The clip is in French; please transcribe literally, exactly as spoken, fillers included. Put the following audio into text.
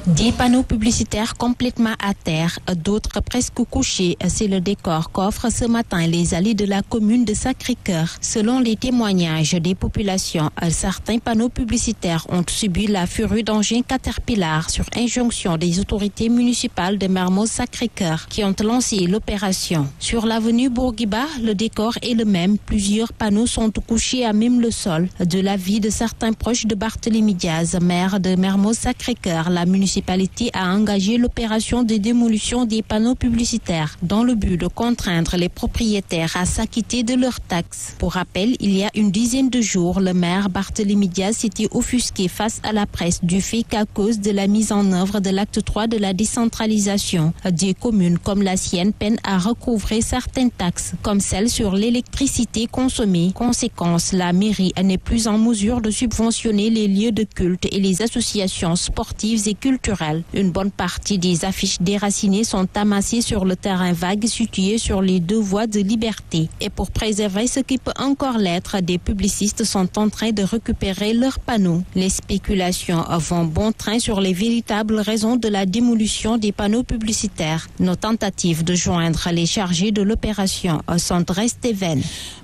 Des panneaux publicitaires complètement à terre, d'autres presque couchés. C'est le décor qu'offrent ce matin les allées de la commune de Sacré-Cœur. Selon les témoignages des populations, certains panneaux publicitaires ont subi la furie d'engins Caterpillar sur injonction des autorités municipales de Mermoz Sacré-Cœur qui ont lancé l'opération. Sur l'avenue Bourguiba, le décor est le même. Plusieurs panneaux sont couchés à même le sol. De l'avis de certains proches de Barthélémy Diaz, maire de Mermoz Sacré-Cœur, la municipalité La municipalité a engagé l'opération de démolition des panneaux publicitaires dans le but de contraindre les propriétaires à s'acquitter de leurs taxes. Pour rappel, il y a une dizaine de jours, le maire Barthélémy Diaz s'était offusqué face à la presse du fait qu'à cause de la mise en œuvre de l'acte trois de la décentralisation, des communes comme la sienne peinent à recouvrer certaines taxes, comme celle sur l'électricité consommée. Conséquence, la mairie n'est plus en mesure de subventionner les lieux de culte et les associations sportives et culturelles. Une bonne partie des affiches déracinées sont amassées sur le terrain vague situé sur les deux voies de liberté. Et pour préserver ce qui peut encore l'être, des publicistes sont en train de récupérer leurs panneaux. Les spéculations vont bon train sur les véritables raisons de la démolition des panneaux publicitaires. Nos tentatives de joindre les chargés de l'opération sont restées vaines.